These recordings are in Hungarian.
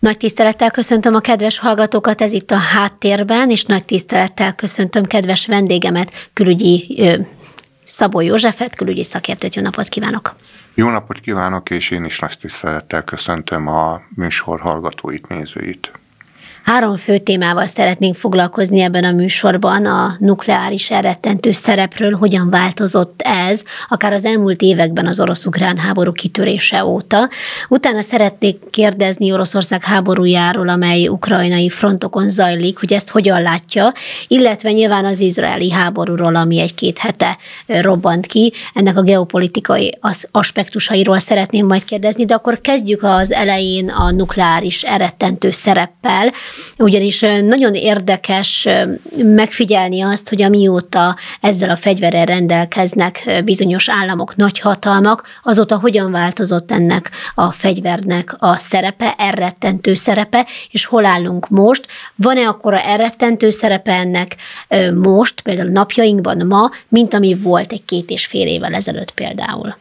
Nagy tisztelettel köszöntöm a kedves hallgatókat, ez itt a Háttérben, és nagy tisztelettel köszöntöm kedves vendégemet, külügyi Szabó Józsefet, külügyi szakértőt. Jó napot kívánok! Jó napot kívánok, és én is nagy tisztelettel köszöntöm a műsor hallgatóit, nézőit. 3 fő témával szeretnénk foglalkozni ebben a műsorban, a nukleáris elrettentő szerepről, hogyan változott ez, akár az elmúlt években az orosz-ukrán háború kitörése óta. Utána szeretnék kérdezni Oroszország háborújáról, amely ukrajnai frontokon zajlik, hogy ezt hogyan látja, illetve nyilván az izraeli háborúról, ami 1-2 hete robbant ki. Ennek a geopolitikai aspektusairól szeretném majd kérdezni, de akkor kezdjük az elején a nukleáris elrettentő szereppel, ugyanis nagyon érdekes megfigyelni azt, hogy amióta ezzel a fegyverrel rendelkeznek bizonyos államok, nagyhatalmak, azóta hogyan változott ennek a fegyvernek a szerepe, elrettentő szerepe, és hol állunk most. Van-e akkora elrettentő szerepe ennek most, például napjainkban ma, mint ami volt 1-2,5 évvel ezelőtt például?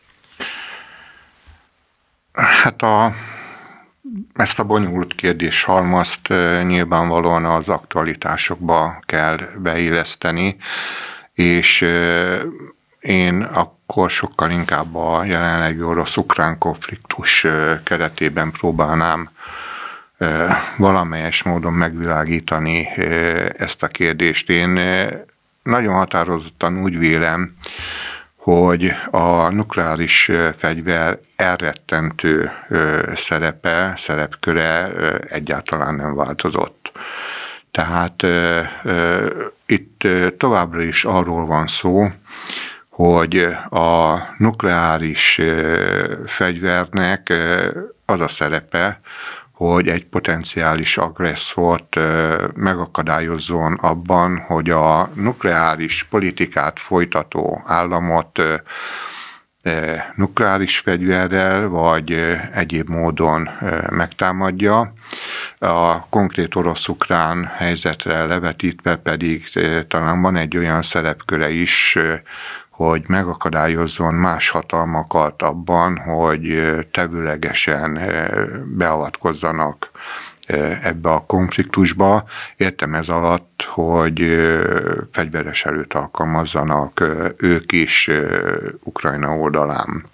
Hát ezt a bonyolult kérdéshalmazt nyilvánvalóan az aktualitásokba kell beilleszteni, és én akkor sokkal inkább a jelenlegi orosz-ukrán konfliktus keretében próbálnám valamelyes módon megvilágítani ezt a kérdést. Én nagyon határozottan úgy vélem, hogy a nukleáris fegyver elrettentő szerepköre egyáltalán nem változott. Tehát itt továbbra is arról van szó, hogy a nukleáris fegyvernek az a szerepe, hogy egy potenciális agresszort megakadályozzon abban, hogy a nukleáris politikát folytató államot nukleáris fegyverrel vagy egyéb módon megtámadja. A konkrét orosz-ukrán helyzetre levetítve pedig talán van egy olyan szerepköre is, hogy megakadályozzon más hatalmakat abban, hogy tevőlegesen beavatkozzanak ebbe a konfliktusba. Értem ez alatt, hogy fegyveres erőt alkalmazzanak ők is Ukrajna oldalán.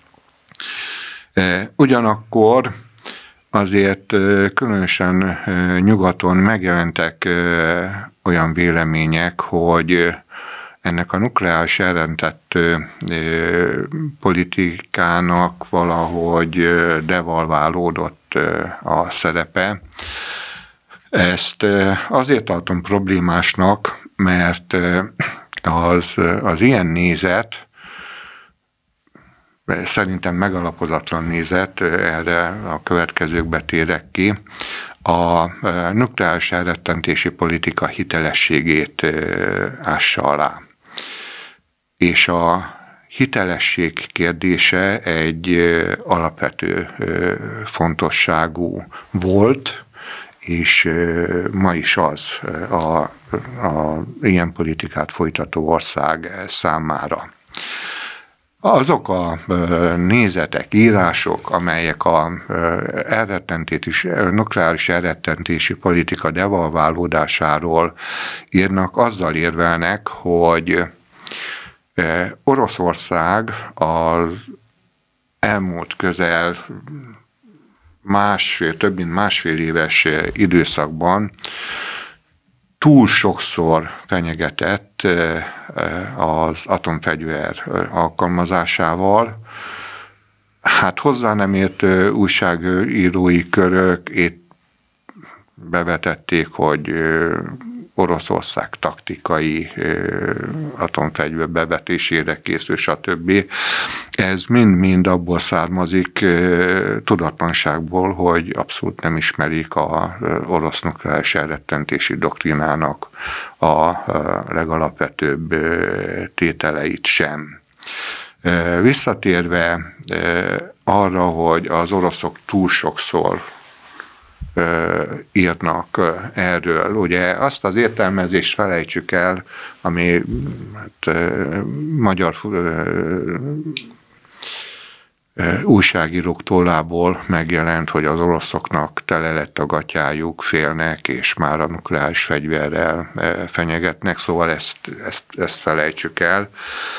Ugyanakkor azért különösen nyugaton megjelentek olyan vélemények, hogy ennek a nukleáris elrettentő politikának valahogy devalválódott a szerepe. Ezt azért tartom problémásnak, mert az ilyen nézet, szerintem megalapozatlan nézet, erre a következőkbe térek ki, a nukleáris elrettentési politika hitelességét ássa alá. És a hitelesség kérdése egy alapvető fontosságú volt, és ma is az a ilyen politikát folytató ország számára. Azok a nézetek, írások, amelyek a nukleáris elrettentési politika devalválódásáról írnak, azzal érvelnek, hogy Oroszország az elmúlt közel több mint másfél éves időszakban túl sokszor fenyegetett az atomfegyver alkalmazásával. Hát hozzá nem ért újságírói körök itt bevetették, hogy Oroszország taktikai atomfegyver bevetésére készül, stb. Ez mind-mind abból származik tudatlanságból, hogy abszolút nem ismerik az orosz nukleáris elrettentési doktrinának a legalapvetőbb tételeit sem. Visszatérve arra, hogy az oroszok túl sokszor írnak erről. Ugye azt az értelmezést felejtsük el, ami magyar újságírók tollából megjelent, hogy az oroszoknak tele lett a gatyájuk, félnek, és már a nukleáris fegyverrel fenyegetnek, szóval ezt felejtsük el.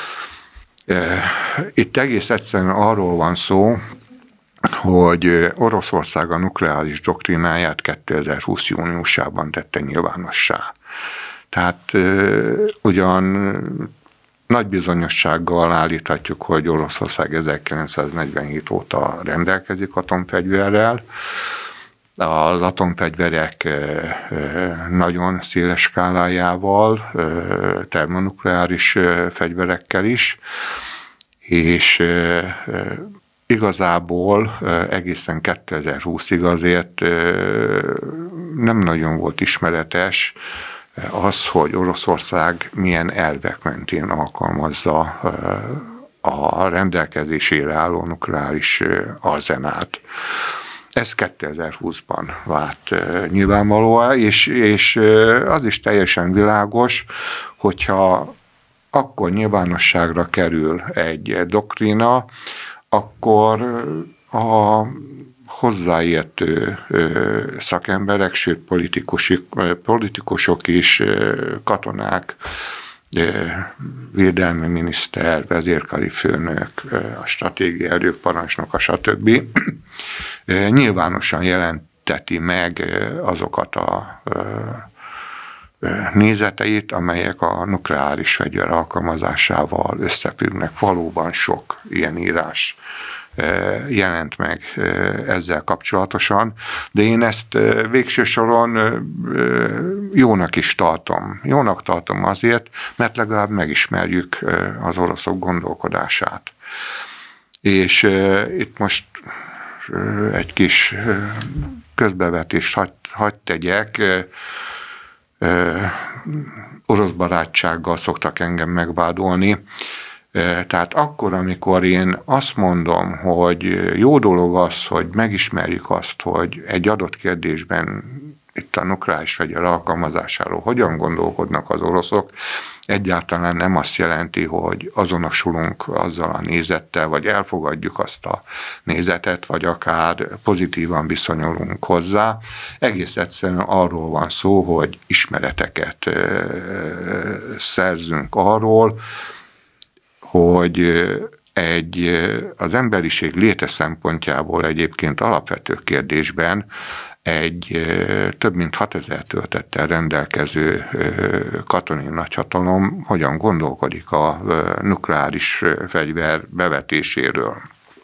Itt egész egyszerűen arról van szó, hogy Oroszország a nukleáris doktrináját 2020. júniusában tette nyilvánossá. Tehát ugyan nagy bizonyossággal állíthatjuk, hogy Oroszország 1947 óta rendelkezik atomfegyverrel. Az atomfegyverek nagyon széles skálájával, termonukleáris fegyverekkel is, és igazából egészen 2020-ig azért nem nagyon volt ismeretes az, hogy Oroszország milyen elvek mentén alkalmazza a rendelkezésére álló nukleáris arzenált. Ez 2020-ban vált nyilvánvalóan, és az is teljesen világos, hogyha akkor nyilvánosságra kerül egy doktrína, akkor a hozzáértő szakemberek, sőt politikusok is, katonák, védelmi miniszter, vezérkari főnök, a stratégiai erők parancsnoka, stb. Nyilvánosan jelenteti meg azokat a nézeteit, amelyek a nukleáris fegyver alkalmazásával összefüggnek. Valóban sok ilyen írás jelent meg ezzel kapcsolatosan, de én ezt végső soron jónak is tartom. Jónak tartom azért, mert legalább megismerjük az oroszok gondolkodását. És itt most egy kis közbevetést hadd tegyek. Orosz barátsággal szoktak engem megvádolni. Tehát akkor, amikor én azt mondom, hogy jó dolog az, hogy megismerjük azt, hogy egy adott kérdésben itt a nukleáris fegyver alkalmazásáról hogyan gondolkodnak az oroszok, egyáltalán nem azt jelenti, hogy azonosulunk azzal a nézettel, vagy elfogadjuk azt a nézetet, vagy akár pozitívan viszonyulunk hozzá. Egész egyszerűen arról van szó, hogy ismereteket szerzünk arról, hogy az emberiség léte szempontjából egyébként alapvető kérdésben egy több mint 6000 töltettel rendelkező katonai nagyhatalom hogyan gondolkodik a nukleáris fegyver bevetéséről.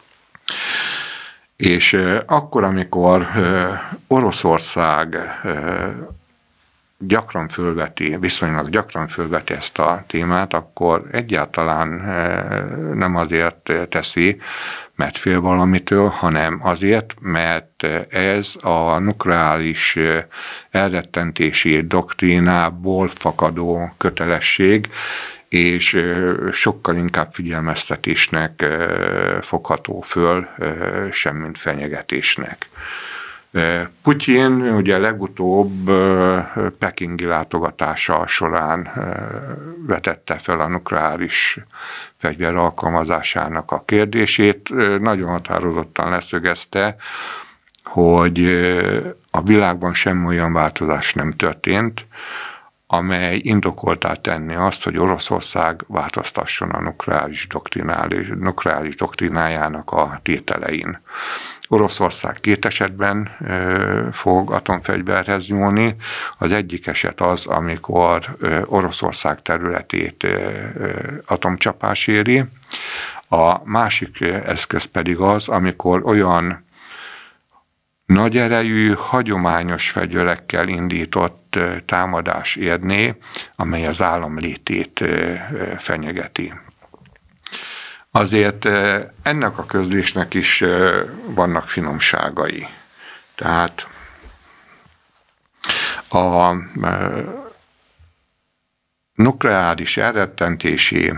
És akkor, amikor Oroszország viszonylag gyakran fölveti ezt a témát, akkor egyáltalán nem azért teszi, mert fél valamitől, hanem azért, mert ez a nukleáris elrettentési doktrínából fakadó kötelesség, és sokkal inkább figyelmeztetésnek fogható föl, semmint fenyegetésnek. Putyin ugye legutóbb pekingi látogatása során vetette fel a nukleáris fegyver alkalmazásának a kérdését. Nagyon határozottan leszögezte, hogy a világban semmi olyan változás nem történt, amely indokoltá tenni azt, hogy Oroszország változtasson a nukleáris doktrinájának a tételein. Oroszország két esetben fog atomfegyverhez nyúlni. Az egyik eset az, amikor Oroszország területét atomcsapás éri. A másik eszköz pedig az, amikor olyan nagy erejű, hagyományos fegyverekkel indított támadás érné, amely az állam létét fenyegeti. Azért ennek a közlésnek is vannak finomságai. Tehát a nukleáris elrettentési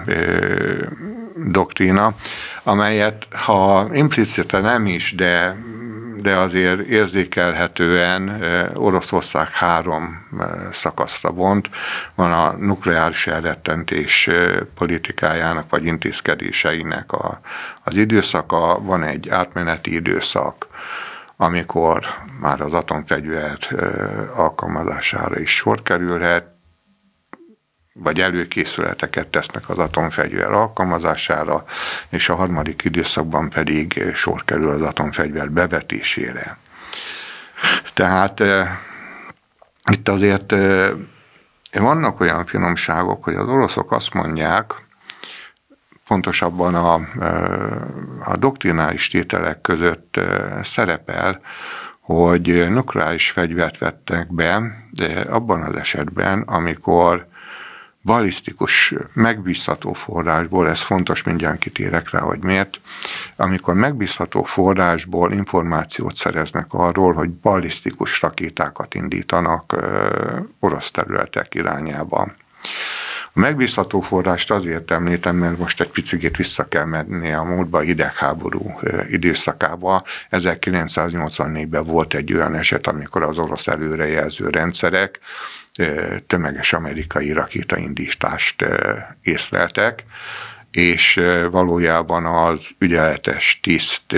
doktrína, amelyet ha implicite nem is, de de azért érzékelhetően Oroszország 3 szakaszra bont. Van a nukleáris elrettentés politikájának vagy intézkedéseinek az időszaka, van egy átmeneti időszak, amikor már az atomfegyver alkalmazására is sor kerülhet, vagy előkészületeket tesznek az atomfegyver alkalmazására, és a harmadik időszakban pedig sor kerül az atomfegyver bevetésére. Tehát itt azért vannak olyan finomságok, hogy az oroszok azt mondják, pontosabban a doktrinális tételek között szerepel, hogy nukleáris fegyvert vettek be, de abban az esetben, amikor balisztikus, megbízható forrásból, ez fontos, mindjárt kitérek rá, hogy miért, amikor megbízható forrásból információt szereznek arról, hogy balisztikus rakétákat indítanak orosz területek irányába. A megbízható forrást azért említem, mert most egy picit vissza kell menni a múltba, a hidegháború időszakába. 1984-ben volt egy olyan eset, amikor az orosz előrejelző rendszerek tömeges amerikai rakétaindítást észleltek, és valójában az ügyeletes tiszt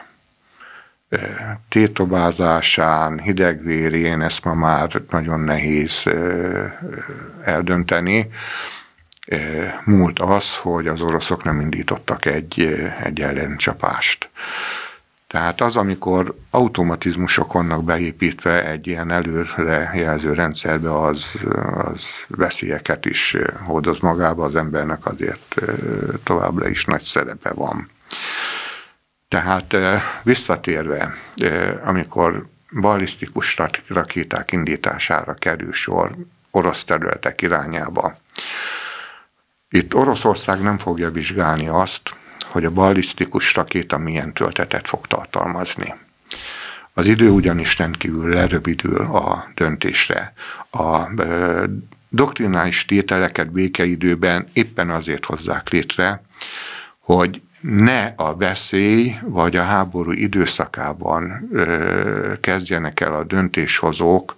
tétobázásán, hidegvérén, ezt ma már nagyon nehéz eldönteni. Múlt az, hogy az oroszok nem indítottak egy ellencsapást. Tehát az, amikor automatizmusok vannak beépítve egy ilyen előrejelző rendszerbe, az veszélyeket is hordoz magába, az embernek azért továbbra is nagy szerepe van. Tehát visszatérve, amikor ballisztikus rakéták indítására kerül sor orosz területek irányába, itt Oroszország nem fogja vizsgálni azt, hogy a ballisztikus rakéta milyen töltetet fog tartalmazni. Az idő ugyanis rendkívül lerövidül a döntésre. A doktrinális tételeket békeidőben éppen azért hozzák létre, hogy ne a veszély vagy a háború időszakában kezdjenek el a döntéshozók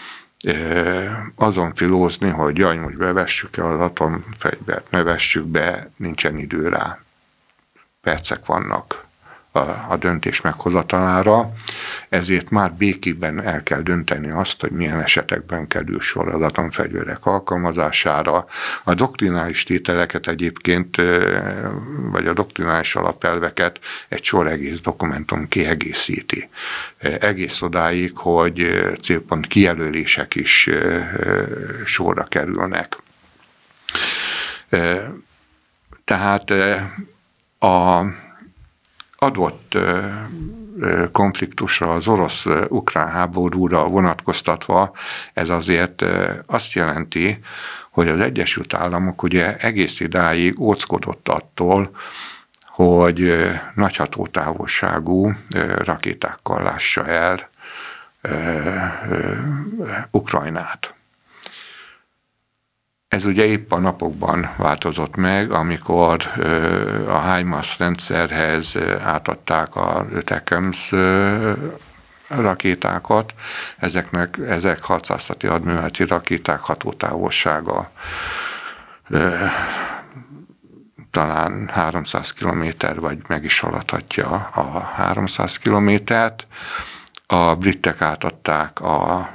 azon filózni, hogy jaj, most bevessük el az atomfegyvert, ne vessük be, nincsen idő rá. Percek vannak a döntés meghozatalára, ezért már békében el kell dönteni azt, hogy milyen esetekben kerül sor az atomfegyverek alkalmazására. A doktrinális tételeket egyébként, vagy a doktrinális alapelveket egy sor egész dokumentum kiegészíti. Egész odáig, hogy célpont kijelölések is sorra kerülnek. Tehát a adott konfliktusra, az orosz-ukrán háborúra vonatkoztatva, ez azért azt jelenti, hogy az Egyesült Államok ugye egész idáig óckodott attól, hogy nagy hatótávolságú rakétákkal lássa el Ukrajnát. Ez ugye épp a napokban változott meg, amikor a HIMARS rendszerhez átadták a TACMS rakétákat. Ezek hadszászati hadműveleti rakéták hatótávolsága talán 300 kilométer, vagy meg is haladhatja a 300 kilométert. A britek átadták a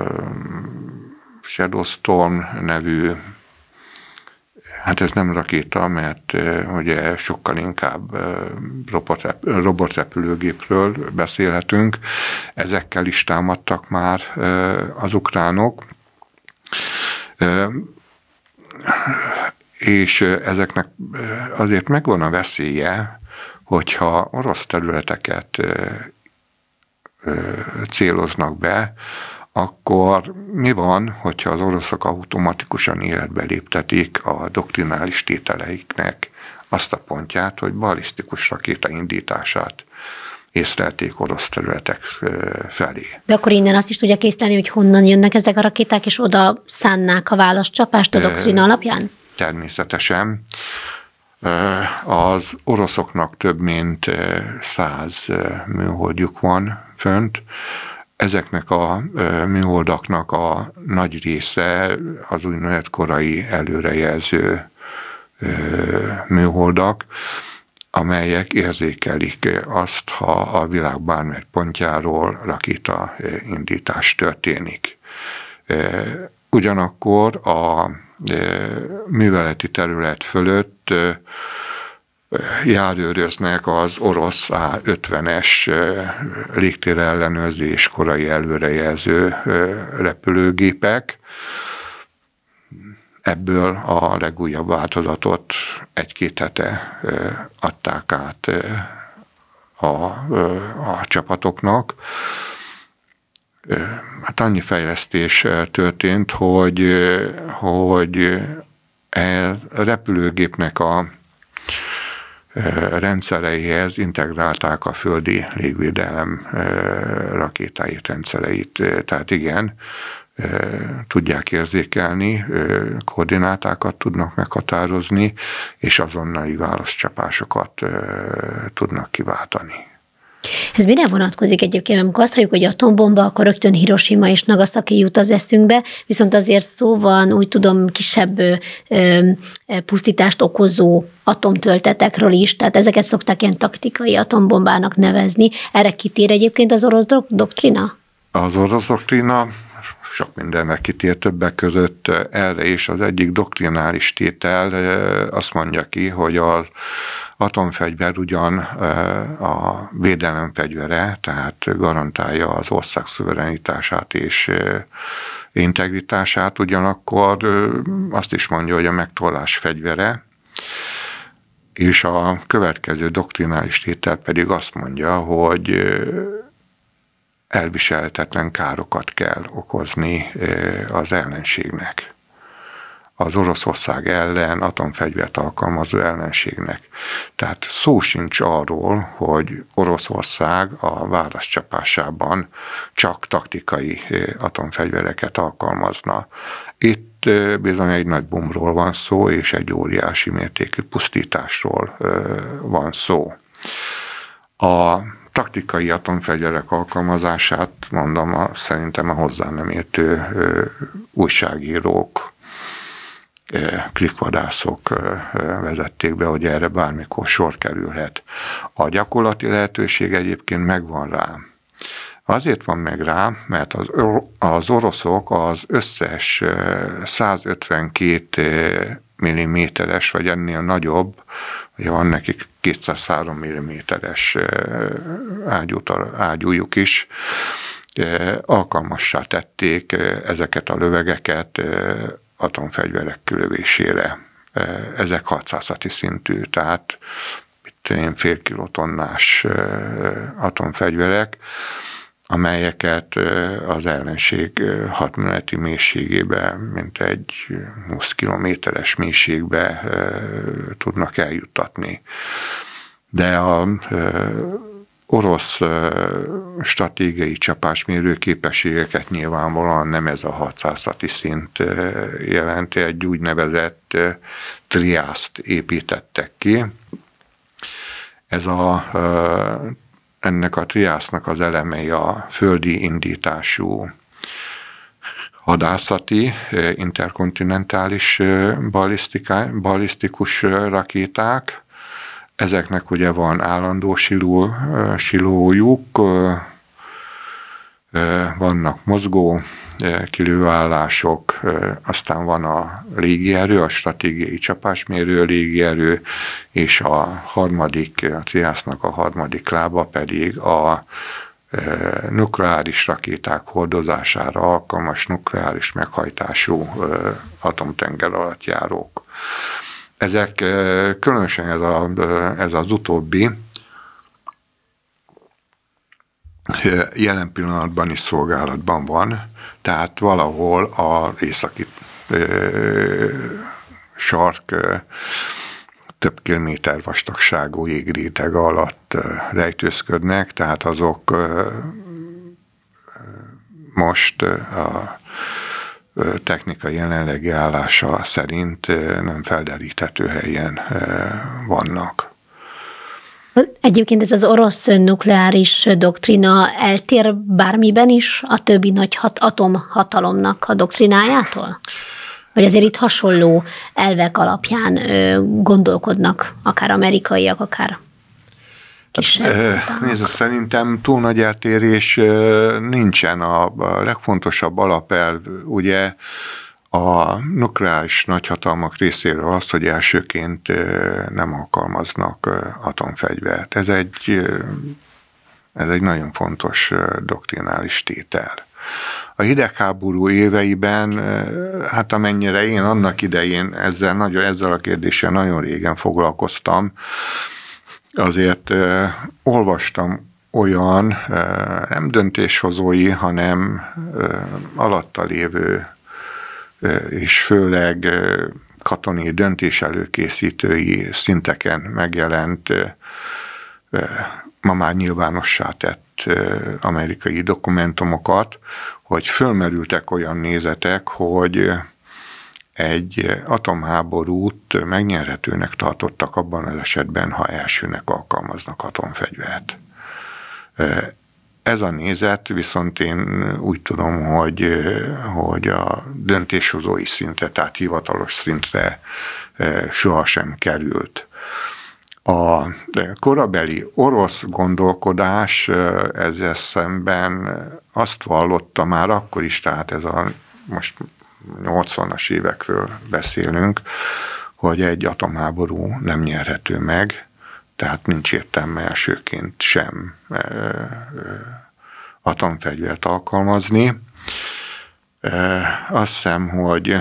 Shadow Storm nevű, hát ez nem rakéta, mert ugye sokkal inkább robotrepülőgépről beszélhetünk. Ezekkel is támadtak már az ukránok, és ezeknek azért megvan a veszélye, hogyha orosz területeket céloznak be, akkor mi van, hogyha az oroszok automatikusan életbe léptetik a doktrinális tételeiknek azt a pontját, hogy ballisztikus rakéta indítását észlelték orosz területek felé. De akkor innen azt is tudja észlelni, hogy honnan jönnek ezek a rakéták, és oda szánnák a válaszcsapást a doktrina alapján? Természetesen. Az oroszoknak több mint 100 műholdjuk van fönt. Ezeknek a műholdaknak a nagy része az úgynevezett korai előrejelző műholdak, amelyek érzékelik azt, ha a világ bármely pontjáról rakétaindítás történik. Ugyanakkor a műveleti terület fölött járőröznek az orosz A-50-es légtérellenőrzés korai előrejelző repülőgépek. Ebből a legújabb változatot 1-2 hete adták át a csapatoknak. Hát annyi fejlesztés történt, hogy a repülőgépnek a rendszereihez integrálták a földi légvédelem rakétáit, rendszereit. Tehát igen, tudják érzékelni, koordinátákat tudnak meghatározni, és azonnali válaszcsapásokat tudnak kiváltani. Ez mire vonatkozik egyébként? Amikor azt halljuk, hogy atombomba, akkor rögtön Hiroshima és Nagasaki jut az eszünkbe, viszont azért szó van, úgy tudom, kisebb pusztítást okozó atomtöltetekről is, tehát ezeket szokták ilyen taktikai atombombának nevezni. Erre kitér egyébként az orosz doktrina? Az orosz doktrina sok mindenre kitér, többek között erre is. Az egyik doktrinális tétel azt mondja ki, hogy az atomfegyver ugyan a védelem fegyvere, tehát garantálja az ország szuverenitását és integritását, ugyanakkor azt is mondja, hogy a megtorlás fegyvere, és a következő doktrinális tétel pedig azt mondja, hogy elviselhetetlen károkat kell okozni az ellenségnek. Az Oroszország ellen atomfegyvert alkalmazó ellenségnek. Tehát szó sincs arról, hogy Oroszország a válaszcsapásában csak taktikai atomfegyvereket alkalmazna. Itt bizony egy nagy bombról van szó, és egy óriási mértékű pusztításról van szó. A taktikai atomfegyverek alkalmazását, mondom, szerintem a hozzá nem értő újságírók, klikkvadászok vezették be, hogy erre bármikor sor kerülhet. A gyakorlati lehetőség egyébként megvan rá. Azért van meg rá, mert az oroszok az összes 152 mm-es, vagy ennél nagyobb, ugye van nekik 203 mm-es ágyújuk is, alkalmassá tették ezeket a lövegeket atomfegyverek kilövésére. Ezek 600-ati szintű, tehát fél kilotonnás atomfegyverek, amelyeket az ellenség hatműveleti mélységébe, mint egy 20 kilométeres mélységbe tudnak eljuttatni. De a orosz stratégiai csapásmérő képességeket nyilvánvalóan nem ez a 600-ati szint jelenti, egy úgynevezett triászt építettek ki. Ennek a triásznak az elemei a földi indítású hadászati, interkontinentális balisztikus rakéták. Ezeknek ugye van állandó silójuk, vannak mozgó kilőállások, aztán van a légierő, a stratégiai csapásmérő légierő, és a triásznak a harmadik lába pedig a nukleáris rakéták hordozására alkalmas nukleáris meghajtású atomtengeralattjárók. Ezek, különösen ez az utóbbi, jelen pillanatban is szolgálatban van, tehát valahol az északi sark több kilométer vastagságú jégréteg alatt rejtőzködnek, tehát azok most a technikai jelenlegi állása szerint nem felderíthető helyen vannak. Egyébként ez az orosz nukleáris doktrina eltér bármiben is a többi nagy atomhatalomnak a doktrinájától? Vagy azért itt hasonló elvek alapján gondolkodnak, akár amerikaiak, akár kisebb? Nézd, szerintem túl nagy eltérés nincsen. A legfontosabb alapelv, ugye, a nukleáris nagyhatalmak részéről az, hogy elsőként nem alkalmaznak atomfegyvert. Ez egy nagyon fontos doktrinális tétel. A hidegháború éveiben, hát amennyire én annak idején ezzel a kérdéssel nagyon régen foglalkoztam, azért olvastam olyan nem döntéshozói, hanem alatta lévő és főleg katonai döntéselőkészítői szinteken megjelent, ma már nyilvánossá tett amerikai dokumentumokat, hogy fölmerültek olyan nézetek, hogy egy atomháborút megnyerhetőnek tartottak abban az esetben, ha elsőnek alkalmaznak atomfegyvert. Ez a nézet viszont én úgy tudom, hogy a döntéshozói szintre, tehát hivatalos szintre sohasem került. A korabeli orosz gondolkodás ezzel szemben azt vallotta már akkor is, tehát ez a most 80-as évekről beszélünk, hogy egy atomháború nem nyerhető meg, tehát nincs értelme elsőként sem atomfegyvert alkalmazni. Azt hiszem, hogy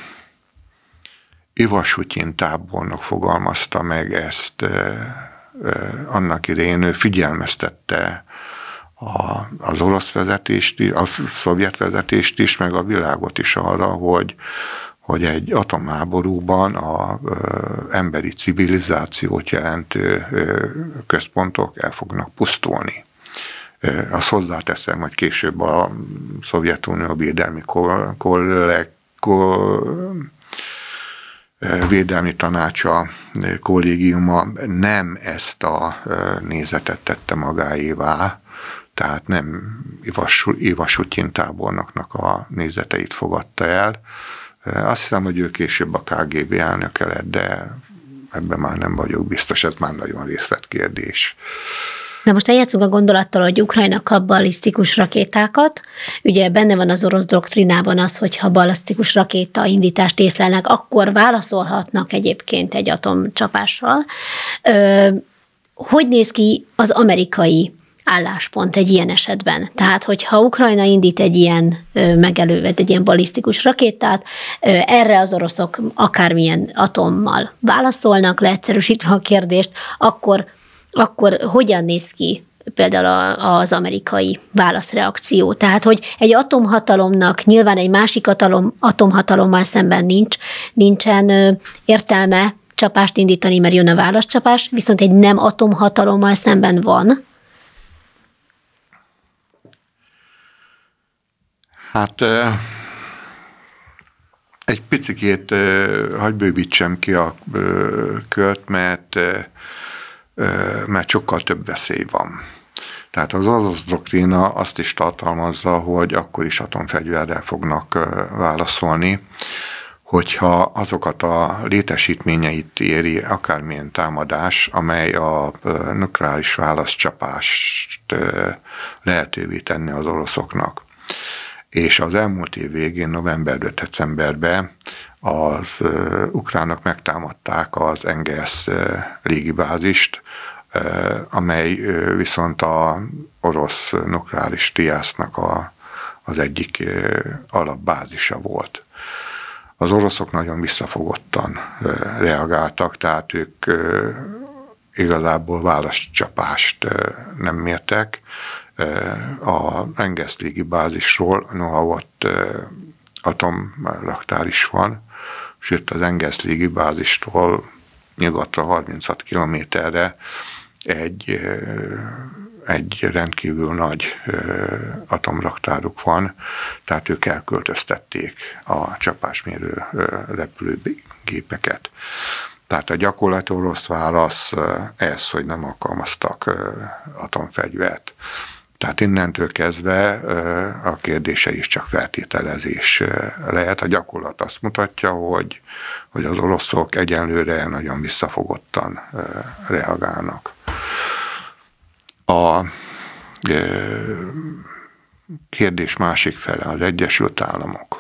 Ivasutyin tábornok fogalmazta meg ezt annak idején, ő figyelmeztette az orosz vezetést, a szovjet vezetést is, meg a világot is arra, hogy egy atomháborúban az emberi civilizációt jelentő központok el fognak pusztulni. Azt hozzáteszem, hogy később a Szovjetunió védelmi védelmi tanácsa, kollégiuma nem ezt a nézetet tette magáévá, tehát nem Ivasutyin tábornoknak a nézeteit fogadta el. Azt hiszem, hogy ő később a KGB elnöke lett, de ebben már nem vagyok biztos, ez már nagyon részletkérdés. Na most eljátszunk a gondolattal, hogy Ukrajna kap ballisztikus rakétákat. Ugye benne van az orosz doktrinában az, hogy ha ballisztikus rakéta indítást észlelnek, akkor válaszolhatnak egyébként egy atomcsapással. Hogy néz ki az amerikai álláspont egy ilyen esetben? Tehát, hogyha Ukrajna indít egy ilyen egy ilyen ballisztikus rakétát, erre az oroszok akármilyen atommal válaszolnak, leegyszerűsítve a kérdést, akkor hogyan néz ki például az amerikai válaszreakció? Tehát, hogy egy atomhatalomnak nyilván egy másik atomhatalommal szemben nincsen értelme csapást indítani, mert jön a válaszcsapás, viszont egy nem atomhatalommal szemben van. Hát egy picikét hadd bővítsem ki a kört, mert sokkal több veszély van. Tehát az orosz doktrína azt is tartalmazza, hogy akkor is atomfegyverrel fognak válaszolni, hogyha azokat a létesítményeit éri akármilyen támadás, amely a nukleáris válaszcsapást lehetővé tenni az oroszoknak. És az elmúlt év végén, novemberben, decemberben az ukránok megtámadták az NGS légibázist, amely viszont az orosz nukleáris triásznak az egyik alapbázisa volt. Az oroszok nagyon visszafogottan reagáltak, tehát ők igazából válaszcsapást nem mértek. A NGS légibázisról, noha ott atomraktár is van, sőt az NGS légibázistól nyugatra 36 kilométerre egy rendkívül nagy atomraktáruk van, tehát ők elköltöztették a csapásmérő repülőgépeket. Tehát a gyakorlati orosz válasz ez, hogy nem alkalmaztak atomfegyvert. Tehát innentől kezdve a kérdése is csak feltételezés lehet. A gyakorlat azt mutatja, hogy az oroszok egyenlőre nagyon visszafogottan reagálnak. A kérdés másik fele az Egyesült Államok.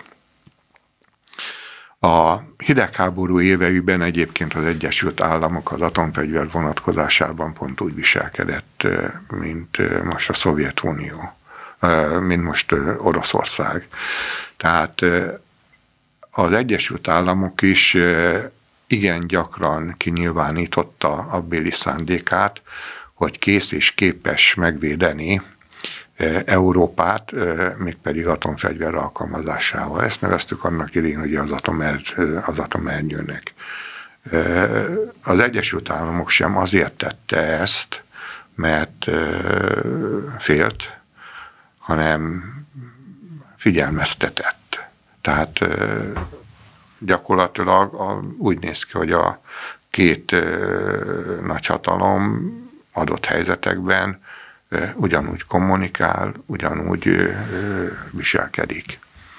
A hidegháború éveiben egyébként az Egyesült Államok az atomfegyver vonatkozásában pont úgy viselkedett, mint most a Szovjetunió, mint most Oroszország. Tehát az Egyesült Államok is igen gyakran kinyilvánította abbéli szándékát, hogy kész és képes megvédeni Európát, mégpedig atomfegyver alkalmazásával. Ezt neveztük annak idején ugye az atomernyőnek. Az Egyesült Államok sem azért tette ezt, mert félt, hanem figyelmeztetett. Tehát gyakorlatilag úgy néz ki, hogy a két nagyhatalom adott helyzetekben ugyanúgy kommunikál, ugyanúgy viselkedik.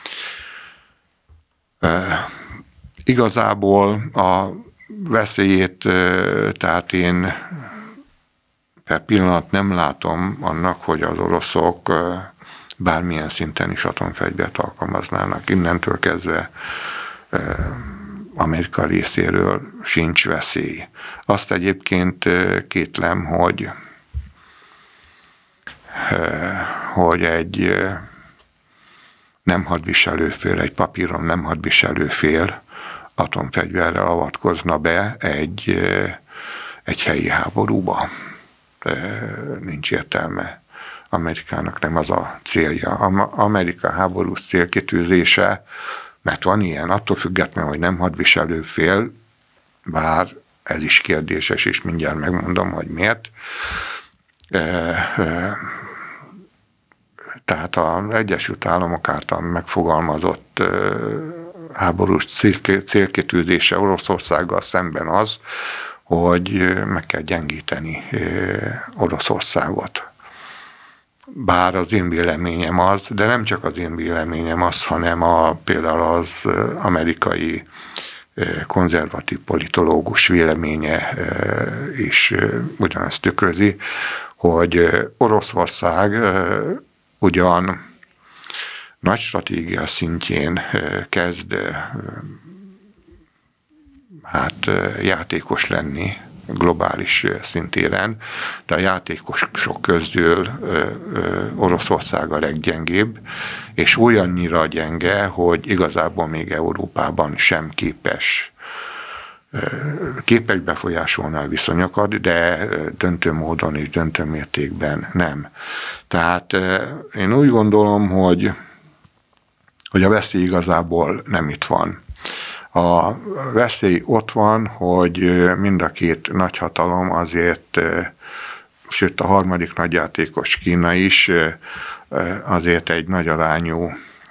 Igazából a veszélyét, tehát én per pillanat nem látom annak, hogy az oroszok bármilyen szinten is atomfegyvert alkalmaznának. Innentől kezdve Amerika részéről sincs veszély. Azt egyébként kétlem, hogy egy nem hadviselő fél, egy papíron nem hadviselő fél atomfegyverrel avatkozna be egy helyi háborúba. Nincs értelme. Amerikának nem az a célja. Amerika háborús célkitűzése, mert van ilyen, attól függetlenül, hogy nem hadviselő fél, bár ez is kérdéses, és mindjárt megmondom, hogy miért. Tehát az Egyesült Államok által megfogalmazott háborús célkitűzése Oroszországgal szemben az, hogy meg kell gyengíteni Oroszországot. Bár az én véleményem az, de nem csak az én véleményem az, hanem például az amerikai konzervatív politológus véleménye is ugyanezt tükrözi, hogy Oroszország ugyan nagy stratégia szintjén kezd játékos lenni globális szintéren, de a játékosok közül Oroszország a leggyengébb, és olyannyira gyenge, hogy igazából még Európában sem képes befolyásolni a viszonyokat, de döntő módon és döntő mértékben nem. Tehát én úgy gondolom, hogy a veszély igazából nem itt van. A veszély ott van, hogy mind a két nagyhatalom azért, sőt a harmadik nagyjátékos Kína is azért egy nagy arányú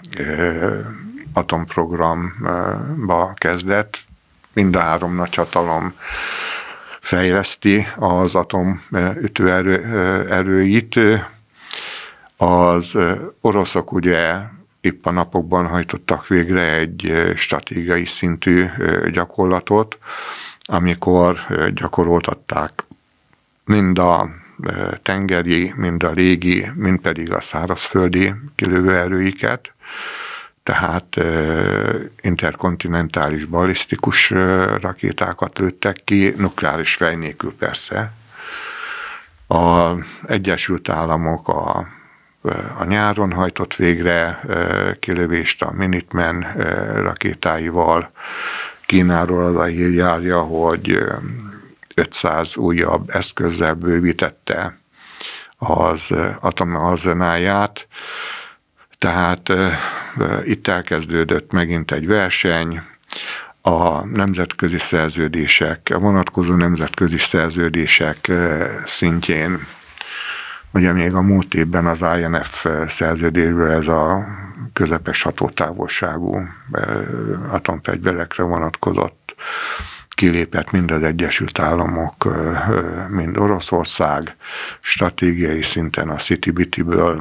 atomprogramba kezdett. Mind a három nagyhatalom fejleszti az atomütőerőit. Az oroszok ugye épp a napokban hajtottak végre egy stratégiai szintű gyakorlatot, amikor gyakoroltatták mind a tengeri, mind a légi, mind pedig a szárazföldi kilövőerőiket, tehát interkontinentális ballisztikus rakétákat lőttek ki, nukleáris fej nélkül persze. Az Egyesült Államok a nyáron hajtott végre kilövést a Minuteman rakétáival. Kínáról az a hír járja, hogy 500 újabb eszközzel bővítette az atomarzenáját. Tehát itt elkezdődött megint egy verseny, a nemzetközi szerződések, a vonatkozó nemzetközi szerződések szintjén. Ugye még a múlt évben az INF szerződésből ez a közepes hatótávolságú atomfegyverekre vonatkozott. kilépett mind az Egyesült Államok, mind Oroszország, stratégiai szinten a CTBT-ből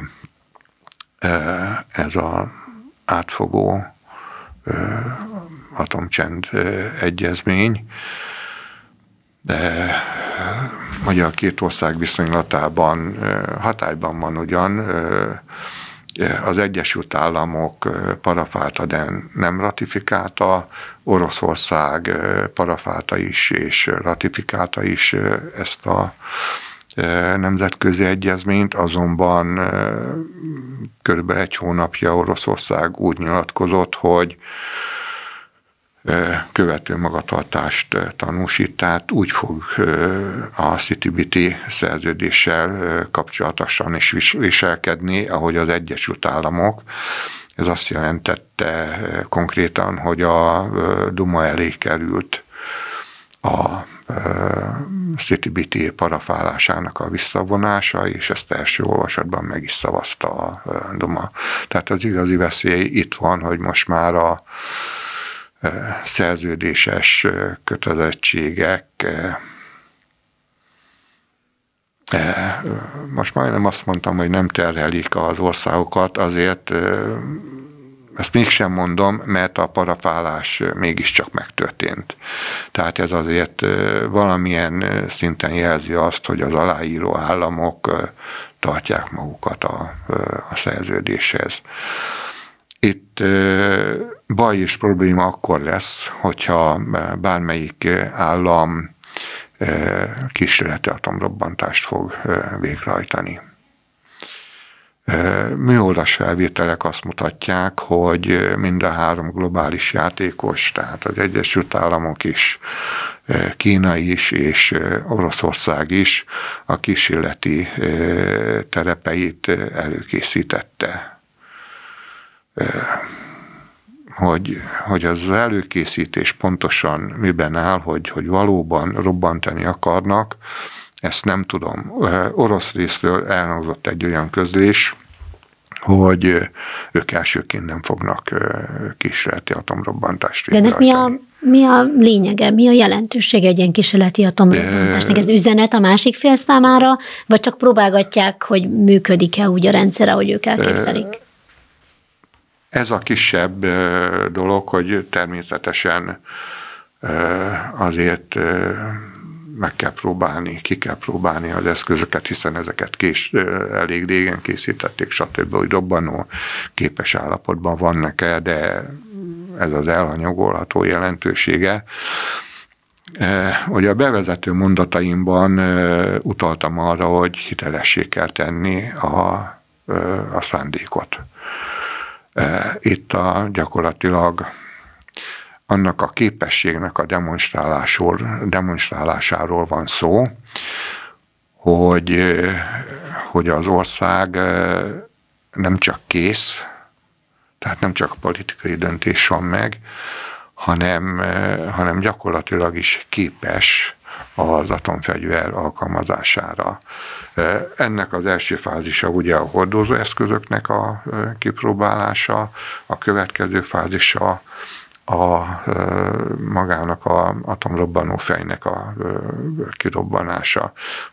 ez az átfogó atomcsend egyezmény, de ugye a két ország viszonylatában hatályban van ugyan, az Egyesült Államok parafálta, de nem ratifikálta, Oroszország parafálta is és ratifikálta is ezt a nemzetközi egyezményt, azonban körülbelül egy hónapja Oroszország úgy nyilatkozott, hogy követő magatartást tanúsít, tehát úgy fog a CTBT szerződéssel kapcsolatosan is viselkedni, ahogy az Egyesült Államok. Ez azt jelentette konkrétan, hogy a Duma elé került a CTBT parafálásának a visszavonása, és ezt első olvasatban meg is szavazta a Duma. Tehát az igazi veszély itt van, hogy most már a szerződéses kötelezettségek, most majdnem azt mondtam, hogy nem terhelik az országokat, azért ezt mégsem mondom, mert a parafálás mégiscsak megtörtént. Tehát ez azért valamilyen szinten jelzi azt, hogy az aláíró államok tartják magukat a szerződéshez. Itt baj és probléma akkor lesz, hogyha bármelyik állam kísérleti atomrobbantást fog végrehajtani. Műholdas felvételek azt mutatják, hogy mind a három globális játékos, tehát az Egyesült Államok is, Kína is és Oroszország is a kísérleti terepeit előkészítette. Hogy az előkészítés pontosan miben áll, hogy valóban robbantani akarnak, ezt nem tudom. Orosz részről elhangzott egy olyan közlés, hogy ők elsőként nem fognak kísérleti atomrobbantást végrehajtani. De ennek mi a lényege, mi a jelentősége egy ilyen kísérleti atomrobbantásnak? Ez üzenet a másik fél számára, vagy csak próbálgatják, hogy működik-e úgy a rendszer, ahogy ők elképzelik? Ez a kisebb dolog, hogy természetesen azért meg kell próbálni, ki kell próbálni az eszközöket, hiszen ezeket elég régen készítették, stb., hogy robbanó képes állapotban vannak-e, de ez az elhanyagolható jelentősége. Ugye a bevezető mondataimban utaltam arra, hogy hitelessé kell tenni a szándékot. Itt gyakorlatilag annak a képességnek a demonstrálásáról van szó, hogy az ország nem csak kész, tehát nem csak politikai döntés van meg, hanem gyakorlatilag is képes az atomfegyver alkalmazására. Ennek az első fázisa ugye a hordozó eszközöknek a kipróbálása, a következő fázisa magának az atomrobbanó fejnek a kirobbanása,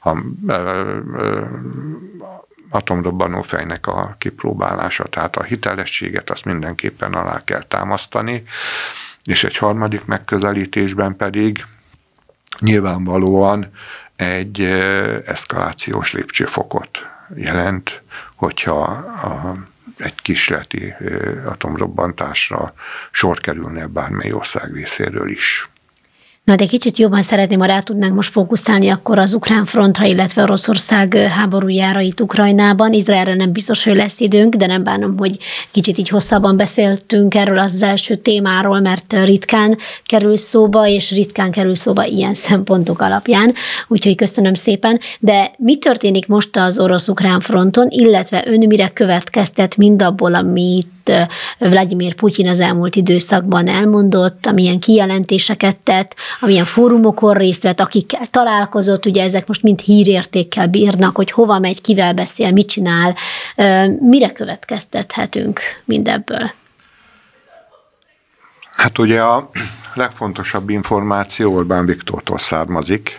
atomrobbanó fejnek a kipróbálása, tehát a hitelességet azt mindenképpen alá kell támasztani, és egy harmadik megközelítésben pedig nyilvánvalóan egy eszkalációs lépcsőfokot jelent, hogyha egy kísérleti atomrobbantásra sor kerülne bármely ország részéről is. Na, de kicsit jobban szeretném, ha rá tudnánk most fókuszálni akkor az ukrán frontra, illetve Oroszország háborújára itt Ukrajnában. Izraelre nem biztos, hogy lesz időnk, de nem bánom, hogy kicsit így hosszabban beszéltünk erről az első témáról, mert ritkán kerül szóba, és ritkán kerül szóba ilyen szempontok alapján. Úgyhogy köszönöm szépen. De mi történik most az orosz-ukrán fronton, illetve ön mire következtet mindabból, amit Vladimir Putyin az elmúlt időszakban elmondott, amilyen kijelentéseket tett, amilyen fórumokon részt vett, akikkel találkozott, ugye ezek most mind hírértékkel bírnak, hogy hova megy, kivel beszél, mit csinál, mire következtethetünk mindebből? Hát ugye a legfontosabb információ Orbán Viktortól származik,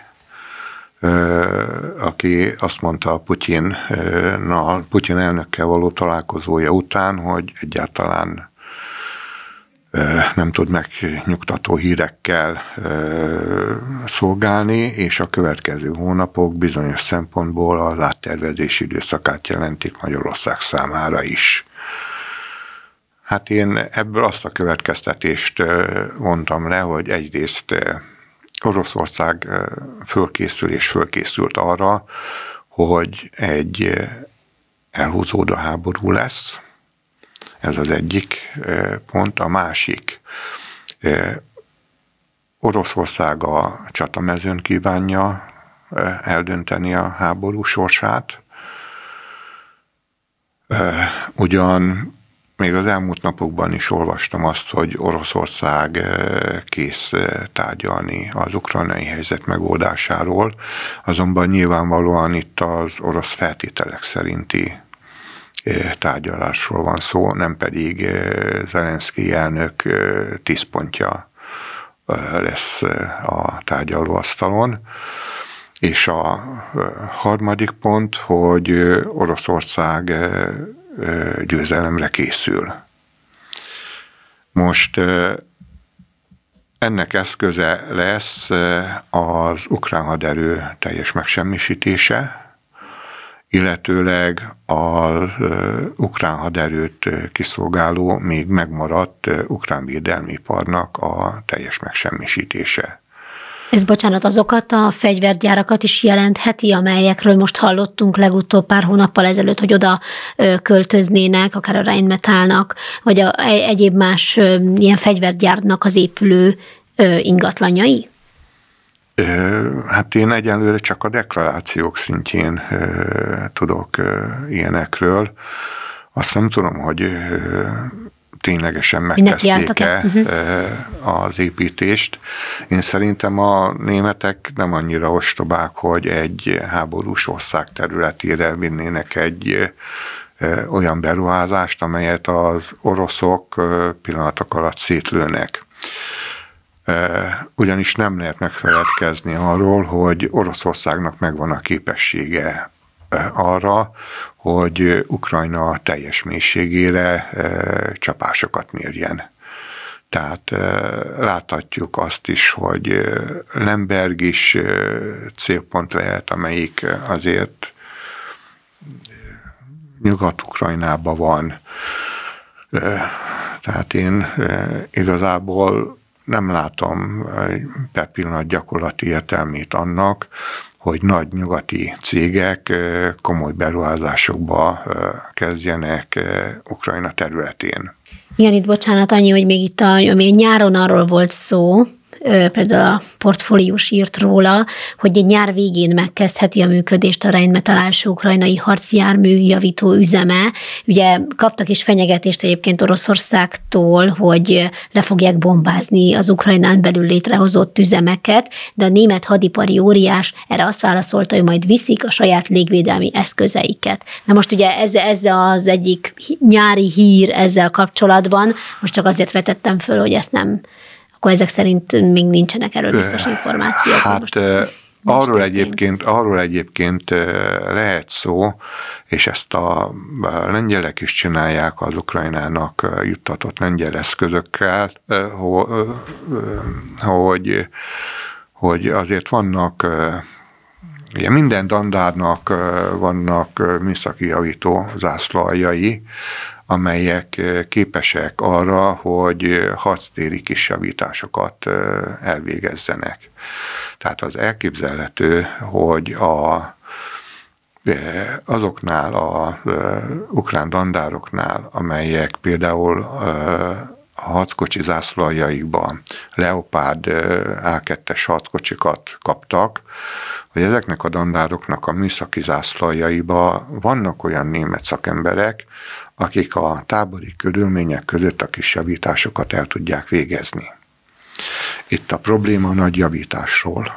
aki azt mondta a Putyin elnökkel való találkozója után, hogy egyáltalán nem tud megnyugtató hírekkel szolgálni, és a következő hónapok bizonyos szempontból az áttervezési időszakát jelentik Magyarország számára is. Hát én ebből azt a következtetést vontam le, hogy egyrészt Oroszország fölkészült arra, hogy egy elhúzódó háború lesz. Ez az egyik pont. A másik, Oroszország a csatamezőn kívánja eldönteni a háború sorsát. Ugyan még az elmúlt napokban is olvastam azt, hogy Oroszország kész tárgyalni az ukrajnai helyzet megoldásáról, azonban nyilvánvalóan itt az orosz feltételek szerinti tárgyalásról van szó, nem pedig Zelenszkij elnök 10 pontja lesz a tárgyalóasztalon. És a harmadik pont, hogy Oroszország győzelemre készül. Most ennek eszköze lesz az ukrán haderő teljes megsemmisítése, illetőleg az ukrán haderőt kiszolgáló, még megmaradt ukrán védelmi iparnak a teljes megsemmisítése. Ez, bocsánat, azokat a fegyvergyárakat is jelentheti, amelyekről most hallottunk legutóbb pár hónappal ezelőtt, hogy oda költöznének, akár a Rheinmetallnak, vagy egyéb más ilyen fegyvergyárnak az épülő ingatlanjai? Hát én egyelőre csak a deklarációk szintjén tudok ilyenekről. Azt nem tudom, hogy ténylegesen megkezdték-e az építést. Én szerintem a németek nem annyira ostobák, hogy egy háborús ország területére vinnének egy olyan beruházást, amelyet az oroszok pillanatok alatt szétlőnek. Ugyanis nem lehet megfeledkezni arról, hogy Oroszországnak megvan a képessége arra, hogy Ukrajna teljes mélységére csapásokat mérjen. Tehát láthatjuk azt is, hogy Lemberg is célpont lehet, amelyik azért Nyugat-Ukrajnában van. Tehát én igazából nem látom per pillanat gyakorlati értelmét annak, hogy nagy nyugati cégek komoly beruházásokba kezdjenek Ukrajna területén. Igen, itt bocsánat, annyi, hogy még itt ami nyáron arról volt szó, például a portfóliós írt róla, hogy nyár végén megkezdheti a működést a Rheinmetall első ukrajnai harci jármű javító üzeme. Ugye kaptak is fenyegetést egyébként Oroszországtól, hogy le fogják bombázni az Ukrajnán belül létrehozott üzemeket, de a német hadipari óriás erre azt válaszolta, hogy majd viszik a saját légvédelmi eszközeiket. Na most ugye ez az egyik nyári hír ezzel kapcsolatban, most csak azért vetettem föl, hogy ezt nem, akkor ezek szerint még nincsenek erről biztos információk. Hát arról egyébként lehet szó, és ezt a lengyelek is csinálják az Ukrajnának juttatott lengyel eszközökkel, hogy azért vannak, ugye minden dandárnak vannak műszaki javító zászlóaljai, amelyek képesek arra, hogy harctéri kis javításokat elvégezzenek. Tehát az elképzelhető, hogy azoknál az ukrán dandároknál, amelyek például a harckocsi zászlóaljaikban Leopard A2-es harckocsikat kaptak, hogy ezeknek a dandároknak a műszaki zászlóaljaiban vannak olyan német szakemberek, akik a tábori körülmények között a kis javításokat el tudják végezni. Itt a probléma nagy javításról,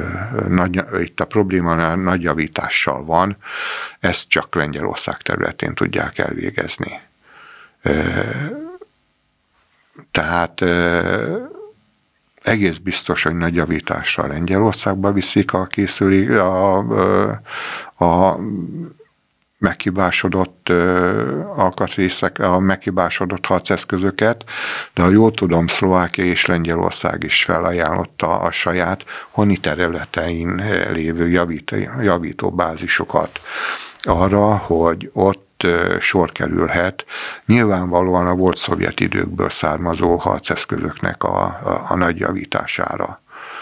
nagy javítással van, ezt csak Lengyelország területén tudják elvégezni. Tehát egész biztos, hogy nagy javításra Lengyelországba viszik a meghibásodott alkatrészek, a meghibásodott harceszközöket, de ha jól tudom, Szlovákia és Lengyelország is felajánlotta a saját honi területein lévő javítóbázisokat arra, hogy ott sor kerülhet nyilvánvalóan a volt szovjet időkből származó harceszközöknek a nagy javítására.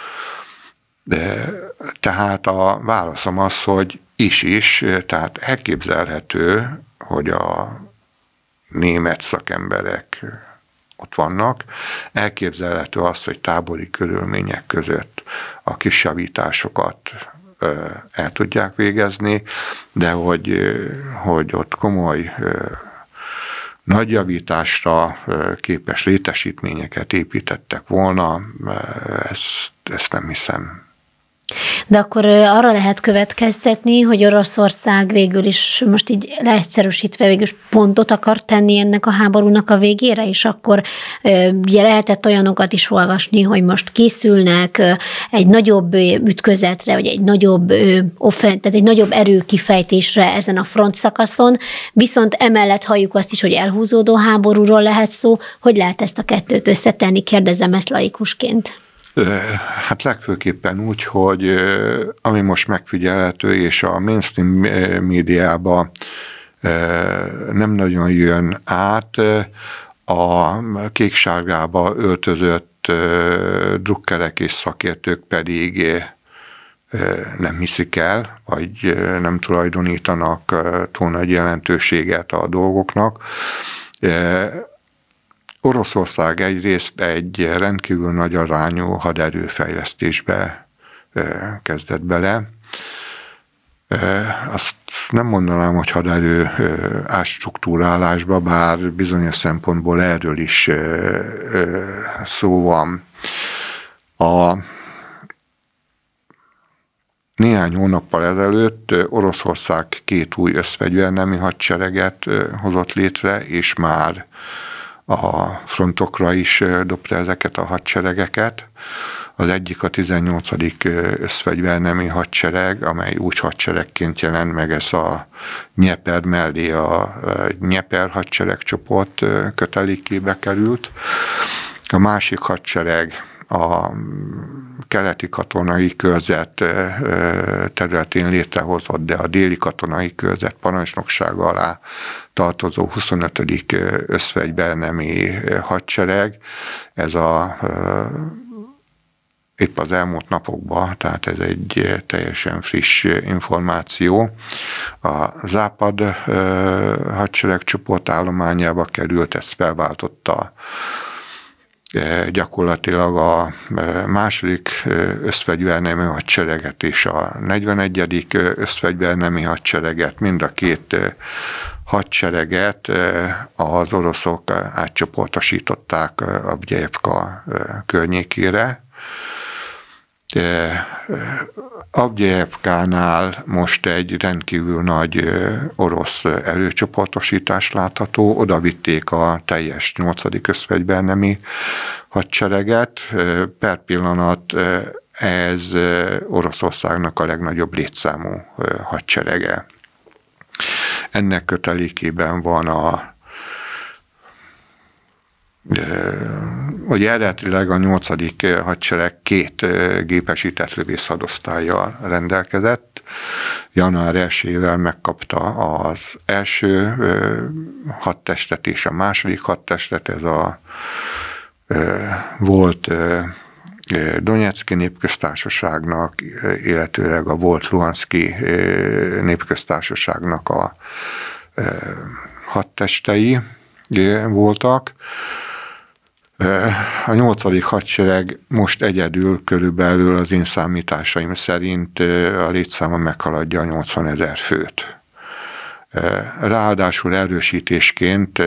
Tehát a válaszom az, hogy is, tehát elképzelhető, hogy a német szakemberek ott vannak, elképzelhető az, hogy tábori körülmények között a kis javításokat el tudják végezni, de hogy ott komoly nagy javításra képes létesítményeket építettek volna, ezt nem hiszem. De akkor arra lehet következtetni, hogy Oroszország végül is, most így leegyszerűsítve végül is pontot akar tenni ennek a háborúnak a végére, és akkor ugye lehetett olyanokat is olvasni, hogy most készülnek egy nagyobb ütközetre, vagy egy nagyobb tehát egy nagyobb erőkifejtésre ezen a frontszakaszon, viszont emellett halljuk azt is, hogy elhúzódó háborúról lehet szó. Hogy lehet ezt a kettőt összetenni? Kérdezem ezt laikusként. Hát legfőképpen úgy, hogy ami most megfigyelhető, és a mainstream médiában nem nagyon jön át, a kék-sárgába öltözött drukkerek és szakértők pedig nem hiszik el, vagy nem tulajdonítanak túl nagy jelentőséget a dolgoknak. Oroszország egyrészt egy rendkívül nagy arányú haderőfejlesztésbe kezdett bele. Azt nem mondanám, hogy haderő átstruktúrálásba, bár bizonyos szempontból erről is szó van. Néhány hónappal ezelőtt Oroszország 2 új összfegyvernemi hadsereget hozott létre, és már a frontokra is dobta ezeket a hadseregeket. Az egyik a 18. összfegyvernemi hadsereg, amely úgy hadseregként jelent meg, ez a Dnyeper mellé a Dnyeper hadseregcsoport kötelékébe került. A másik hadsereg a keleti katonai körzet területén létrehozott, de a déli katonai körzet parancsnoksága alá tartozó 25. összfegyvernemi hadsereg. Ez épp az elmúlt napokban, tehát ez egy teljesen friss információ. A Západ hadsereg csoportállományába került, ezt felváltotta gyakorlatilag a második összfegyvernemi hadsereget és a 41. összfegyvernemi hadsereget, mind a 2 hadsereget az oroszok átcsoportosították Avdyejevka környékére. Avdyejevkánál most egy rendkívül nagy orosz előcsoportosítás látható, oda vitték a teljes 8. összfegyvernemi hadsereget. Per pillanat ez Oroszországnak a legnagyobb létszámú hadserege. Ennek kötelékében van hogy eredetileg a 8. hadsereg 2 gépesített lövészhadosztállyal rendelkezett. Január 1-ével megkapta az első hadtestet és a második hadtestet, ez a volt Donetszki népköztársaságnak, illetőleg a volt Luhanszki népköztársaságnak a hadtestei voltak. A 8. hadsereg most egyedül körülbelül az én számításaim szerint a létszáma meghaladja a 80 000 főt. Ráadásul erősítésként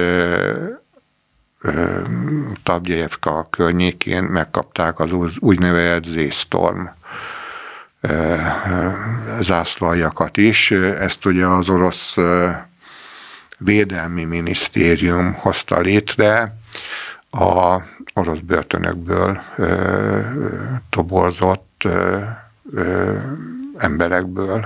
Avdyejevka környékén megkapták az úgynevezett Z-Storm zászlajakat is. Ezt ugye az orosz Védelmi Minisztérium hozta létre, a orosz börtönökből toborzott emberekből.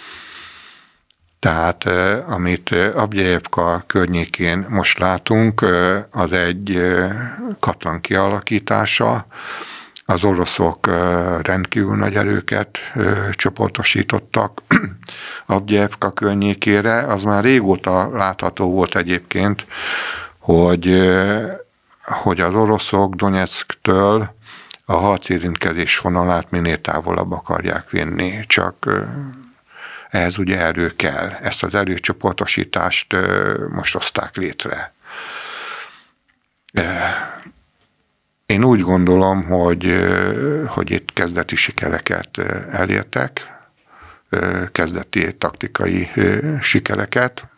Tehát amit Avdijevka környékén most látunk, az egy katlan kialakítása. Az oroszok rendkívül nagy erőket csoportosítottak Avdijevka környékére. Az már régóta látható volt egyébként, hogy az oroszok Donyecksktől a harcérintkezés vonalát minél távolabb akarják vinni, csak ehhez ugye erő kell. Ezt az erőcsoportosítást most hozták létre. Én úgy gondolom, hogy itt kezdeti sikereket elértek, kezdeti taktikai sikereket.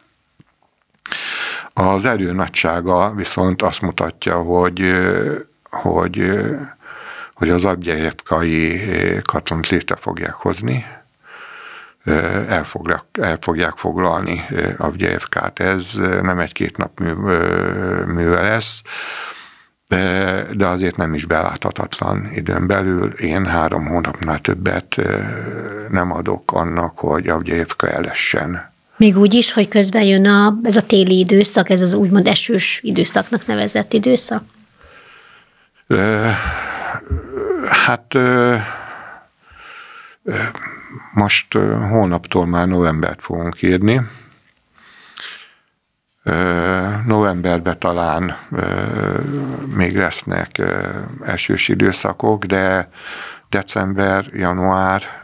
Az erő nagysága viszont azt mutatja, hogy az avdijevkai katonát létre fogják hozni, el fogják foglalni Avdijevkát. Ez nem egy-két nap műve lesz, de azért nem is beláthatatlan időn belül. Én 3 hónapnál többet nem adok annak, hogy Avdijevka elessen. Még úgy is, hogy közben jön ez a téli időszak, ez az úgymond esős időszaknak nevezett időszak? Most holnaptól már novembert fogunk írni. Novemberben talán még lesznek esős időszakok, de december, január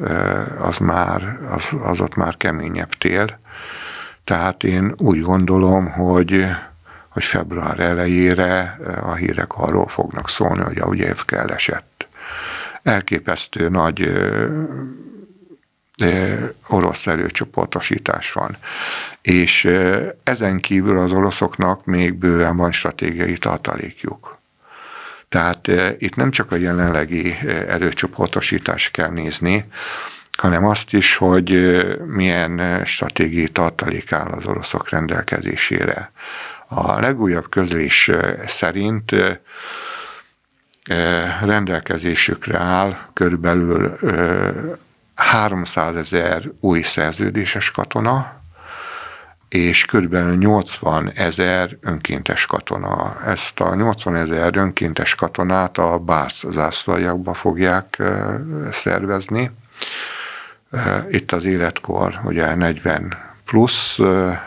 az ott már keményebb tél. Tehát én úgy gondolom, hogy február elejére a hírek arról fognak szólni, hogy Avdijevka elesett. Elképesztő nagy orosz erőcsoportosítás van. És ezen kívül az oroszoknak még bőven van stratégiai tartalékjuk. Tehát itt nem csak a jelenlegi erőcsoportosítást kell nézni, hanem azt is, hogy milyen stratégiai tartalék áll az oroszok rendelkezésére. A legújabb közlés szerint rendelkezésükre áll körülbelül 300 000 új szerződéses katona, és körülbelül 80 000 önkéntes katona. Ezt a 80 000 önkéntes katonát a Bász zászlajakba fogják szervezni. Itt az életkor ugye 40 plusz,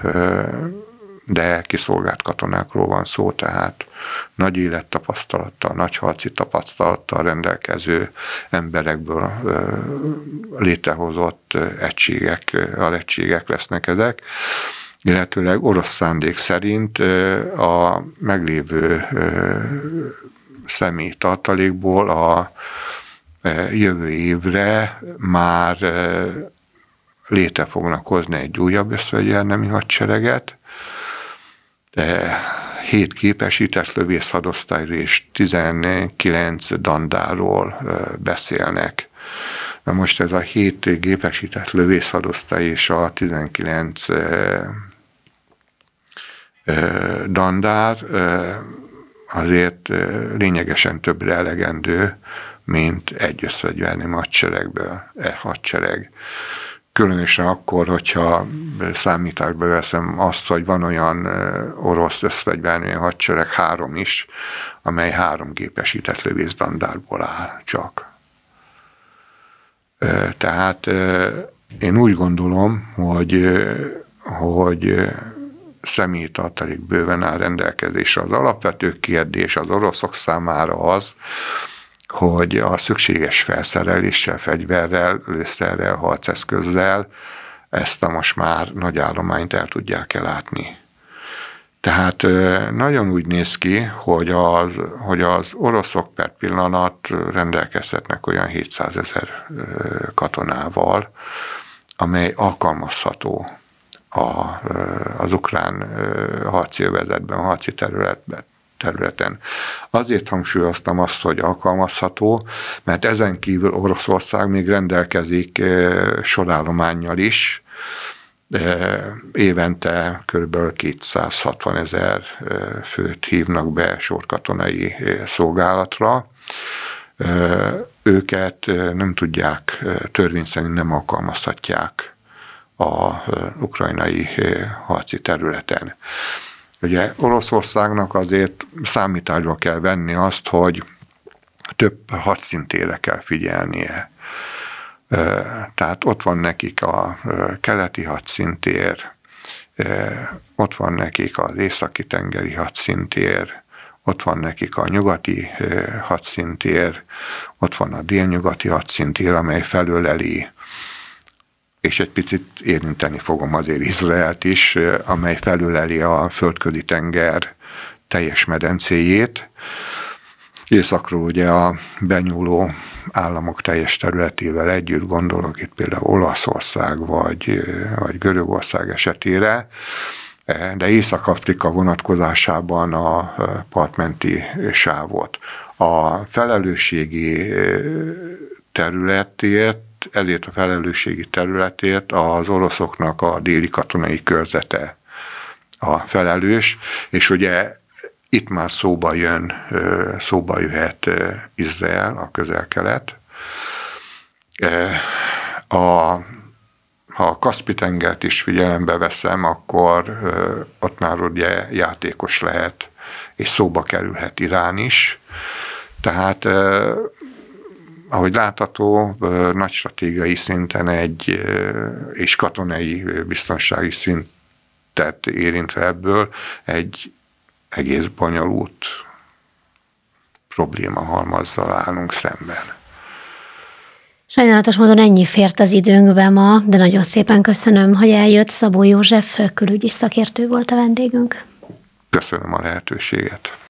de kiszolgált katonákról van szó, tehát nagy élettapasztalattal, nagy harci tapasztalattal rendelkező emberekből létrehozott egységek lesznek ezek, illetőleg orosz szándék szerint a meglévő személyi tartalékból a jövő évre már létre fognak hozni egy újabb összfegyvernemi hadsereget, 7 képesített lövészhadosztályról és 19 dandáról beszélnek. Na most ez a 7 gépesített lövészhadosztály és a 19 dandár azért lényegesen többre elegendő, mint egy összfegyvernemi hadsereg. Különösen akkor, hogyha számításba veszem azt, hogy van olyan orosz összfegyvernemi hadsereg, 3 is, amely 3 gépesített lövészdandáról áll csak. Tehát én úgy gondolom, hogy személyi tartalék bőven áll rendelkezésre. Az alapvető kérdés az oroszok számára az, hogy a szükséges felszereléssel, fegyverrel, lőszerrel, harceszközzel ezt a most már nagy állományt el tudják látni. Tehát nagyon úgy néz ki, hogy az oroszok per pillanat rendelkezhetnek olyan 700 000 katonával, amely alkalmazható az ukrán harci övezetben, harci területen. Azért hangsúlyoztam azt, hogy alkalmazható, mert ezen kívül Oroszország még rendelkezik sorállománnyal is, Évente kb. 260 000 főt hívnak be sorkatonai szolgálatra. Őket nem tudják, törvény szerint nem alkalmazhatják az ukrajnai harci területen. Ugye Oroszországnak azért számításba kell venni azt, hogy több hadszintére kell figyelnie. Tehát ott van nekik a keleti hadszintér, ott van nekik az északi tengeri hadszintér, ott van nekik a nyugati hadszintér, ott van a délnyugati hadszintér, amely felöleli, és egy picit érinteni fogom azért Izraelt is, amely felöleli a földközi tenger teljes medencéjét. Északról ugye a benyúló államok teljes területével együtt, gondolok itt például Olaszország vagy Görögország esetére, de Észak-Afrika vonatkozásában a partmenti sávot. A felelősségi területért, ezért a felelősségi területért az oroszoknak a déli katonai körzete a felelős, és ugye itt már szóba jöhet Izrael, a Közel-Kelet. Ha a Kaszpi-tengert is figyelembe veszem, akkor ott már ugye játékos lehet, és szóba kerülhet Irán is. Tehát, ahogy látható, nagy stratégiai szinten és katonai biztonsági szintet érintve ebből egy egész bonyolult probléma halmazzal állunk szemben. Sajnálatos módon ennyi fért az időnkbe ma, de nagyon szépen köszönöm, hogy eljött. Szabó József külügyi szakértő volt a vendégünk. Köszönöm a lehetőséget.